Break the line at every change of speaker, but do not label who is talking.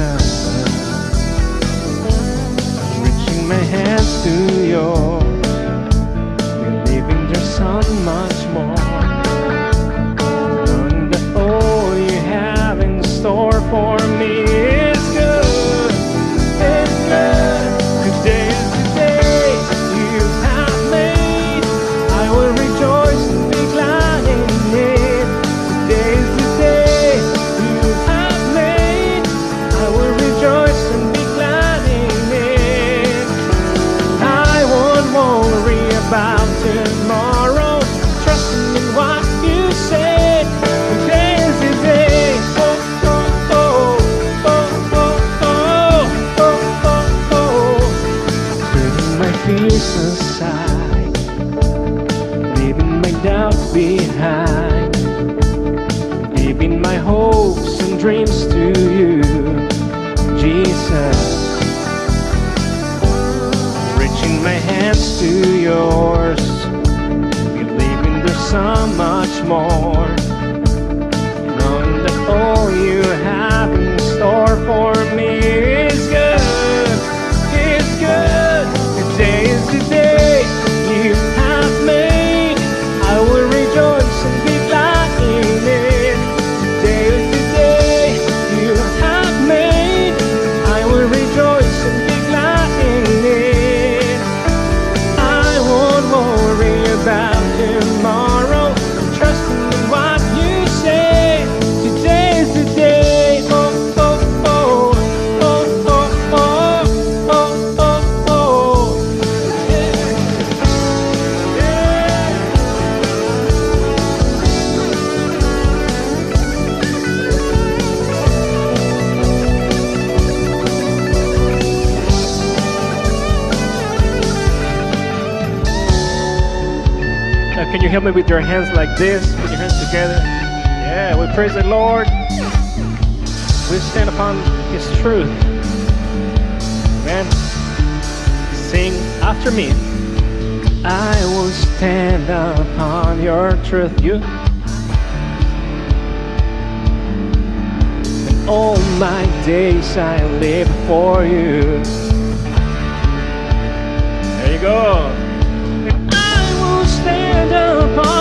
Reaching my hands to yours, believing there's so much more. Knowing that all you have in store for me is good, it's good. Today is the day you have made. I will rejoice and be glad in it. Today is the day you have made. I will rejoice and be glad in it. I won't worry about tomorrow, trusting in what you said. Today is the day. Oh, oh, oh, oh, oh, oh, oh, oh, oh. Putting my fears aside, leaving my doubts behind, giving my hopes and dreams to you, Jesus. Reaching my hands to yours, believing there's so much more. Knowing that all you have in store for me is good, it's good. Today is the day you have made. I will rejoice and be glad in it. Today is the day you have made. I will rejoice and be glad in it. I won't worry about tomorrow, trusting in what you say. Today is the day. Oh, oh, oh, oh, oh, oh, oh, oh, oh. Yeah. Now, can you help me with your hands like this? Put your hands together. Yeah, we praise the Lord. We stand upon His truth. Amen. Sing after me. I will stand upon your truth. You. And all my days I live for you. There you go. I will stand upon